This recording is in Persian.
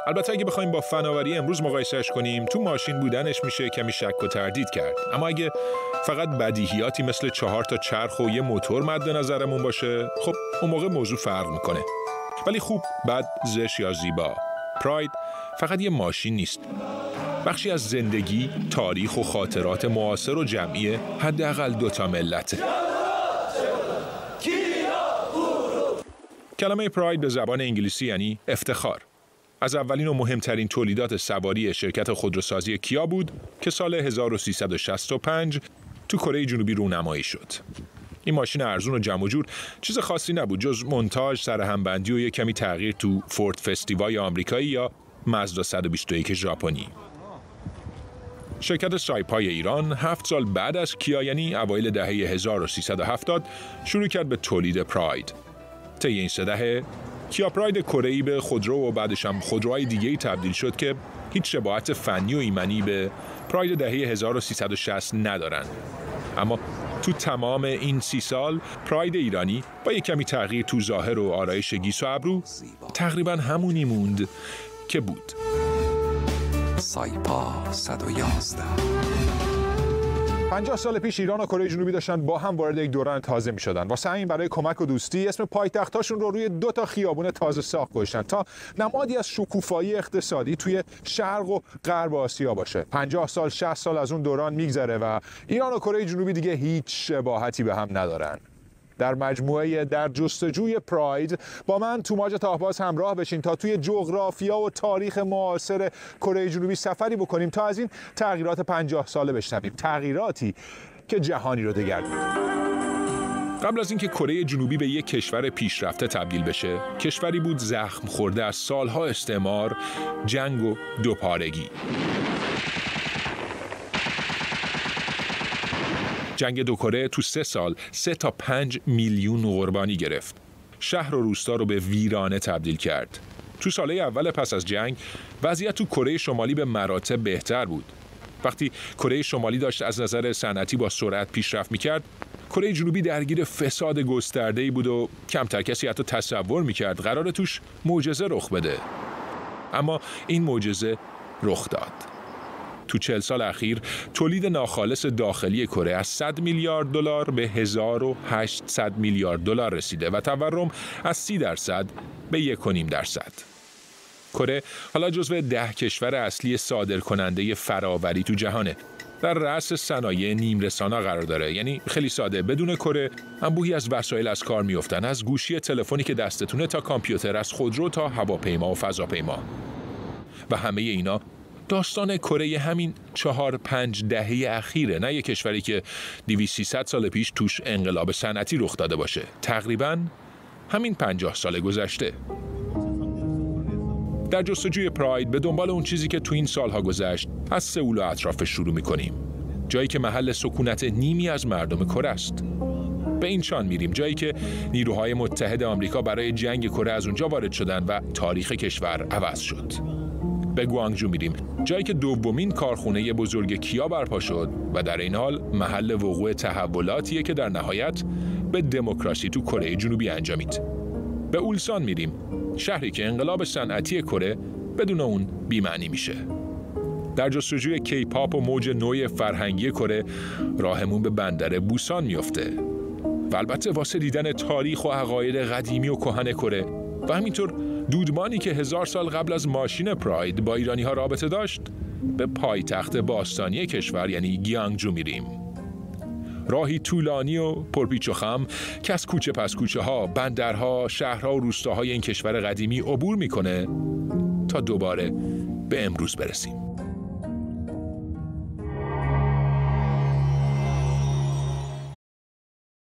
البته اگه بخوایم با فناوری امروز مقایسهش کنیم، تو ماشین بودنش میشه کمی شک و تردید کرد. اما اگه فقط بدیهیاتی مثل 4 تا چرخ و یه موتور مد نظرمون باشه، خب اون موقع موضوع فرق میکنه. ولی خوب، بد، زشت یا زیبا، پراید فقط یه ماشین نیست. بخشی از زندگی، تاریخ و خاطرات معاصر و جمعی حداقل 2 ملته. کلمه پراید به زبان انگلیسی یعنی افتخار. از اولین و مهمترین تولیدات سواری شرکت خودروسازی کیا بود که سال 1365 تو کره جنوبی رونمایی شد. این ماشین ارزون و جمع و جور چیز خاصی نبود جز مونتاژ، سرهمبندی و یک کمی تغییر تو فورد فستیوای آمریکایی یا مازدا 121 ژاپنی. شرکت سایپای ایران 7 سال بعد از کیا، یعنی اوایل دهه 1370 شروع کرد به تولید پراید. طی این 3 دهه کیا پراید کره‌ای به خودرو و بعدش هم خودروهای دیگه‌ای تبدیل شد که هیچ شباهت فنی و ایمنی به پراید دهه 1360 ندارن. اما تو تمام این 30 سال پراید ایرانی با یک کمی تغییر تو ظاهر و آرایش گیس و ابرو تقریباً همونی موند که بود. سایپا 111. 50 سال پیش ایران و کره جنوبی داشتن با هم وارد یک دوران تازه می‌شدن. واسه همین برای کمک و دوستی اسم پایتختاشون رو روی 2 تا خیابون تازه ساخت گذاشتن تا نمادی از شکوفایی اقتصادی توی شرق و غرب آسیا باشه. 50 سال 60 سال از اون دوران میگذره و ایران و کره جنوبی دیگه هیچ شباهتی به هم ندارن. در مجموعه در جستجوی پراید با من توماج تاهباز همراه بشین تا توی جغرافیا و تاریخ معاصر کره جنوبی سفری بکنیم تا از این تغییرات 50 ساله بشنویم، تغییراتی که جهانی رو دگرگون. قبل از اینکه کره جنوبی به یک کشور پیشرفته تبدیل بشه، کشوری بود زخم خورده از سالها استعمار، جنگ و دوپارگی. جنگ 2 کره تو 3 سال 3 تا 5 میلیون قربانی گرفت. شهر و روستا رو به ویرانه تبدیل کرد. تو ساله اول پس از جنگ وضعیت تو کره شمالی به مراتب بهتر بود. وقتی کره شمالی داشت از نظر صنعتی با سرعت پیشرفت می‌کرد، کره جنوبی درگیر فساد گسترده‌ای بود و کمتر کسی حتی تصور می‌کرد قراره توش معجزه رخ بده. اما این معجزه رخ داد. تو 40 سال اخیر تولید ناخالص داخلی کره از 100 میلیارد دلار به 1800 میلیارد دلار رسیده و تورم از 30% به 1.5%. کره حالا جزو 10 کشور اصلی صادرکننده فراوری تو جهانه. در رأس صنایع نیمرسانا قرار داره. یعنی خیلی ساده، بدون کره انبوهی از وسایل از کار میافتن، از گوشی تلفنی که دستتونه تا کامپیوتر، از خودرو تا هواپیما و فضاپیما. و همه اینا داستان کره همین 4-5 دهه اخیره، نه یک کشوری که 200-300 سال پیش توش انقلاب صنعتی رخ داده باشه. تقریباً همین 50 سال گذشته. در جستجوی پراید به دنبال اون چیزی که تو این سالها گذشت از سئول و اطرافش شروع می‌کنیم. جایی که محل سکونت نیمی از مردم کره است. به این شان میریم، جایی که نیروهای متحد آمریکا برای جنگ کره از اونجا وارد شدن و تاریخ کشور عوض شد. به گوانگجو میریم، جایی که دومین کارخونه بزرگ کیا برپا شد و در این حال محل وقوع تحولاتیه که در نهایت به دموکراسی تو کره جنوبی انجامید. به اولسان میریم، شهری که انقلاب صنعتی کره بدون اون بی‌معنی میشه. در جستجوی کیپاپ و موج نوع فرهنگی کره راهمون به بندر بوسان میفته و البته واسه دیدن تاریخ و عقاید قدیمی و کهن کره و همینطور دودمانی که 1000 سال قبل از ماشین پراید با ایرانی ها رابطه داشت، به پایتخت باستانی کشور یعنی گیانگجو میریم. راهی طولانی و پرپیچ و خم که از کوچه پس کوچه ها، بندرها، شهرها و روستاهای این کشور قدیمی عبور میکنه تا دوباره به امروز برسیم.